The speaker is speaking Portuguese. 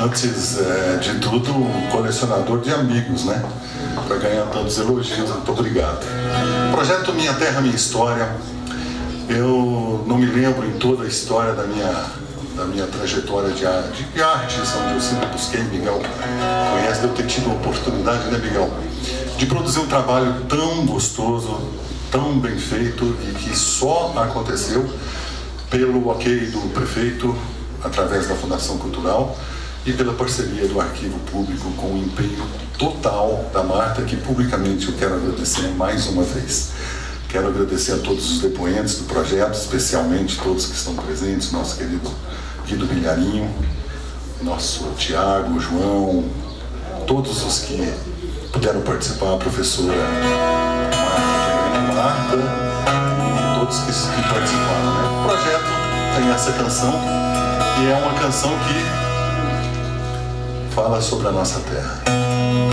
Antes de tudo, um colecionador de amigos, né? Para ganhar tantos elogios, muito obrigado. Projeto Minha Terra, Minha História. Eu não me lembro em toda a história da minha trajetória de artes, onde eu sempre busquei, Miguel conhece, de eu ter tido a oportunidade, né, Miguel, de produzir um trabalho tão gostoso, tão bem feito e que só aconteceu pelo ok do prefeito, através da Fundação Cultural, e pela parceria do Arquivo Público, com o empenho total da Marta, que publicamente eu quero agradecer mais uma vez. Quero agradecer a todos os depoentes do projeto, especialmente todos que estão presentes, nosso querido Guido Bilharinho, nosso Tiago, João, todos os que puderam participar, a professora Marta, e todos que participaram, né? O projeto tem essa canção, e é uma canção que fala sobre a nossa terra.